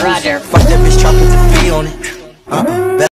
Roger. Fuck that bitch, try put the fee on it.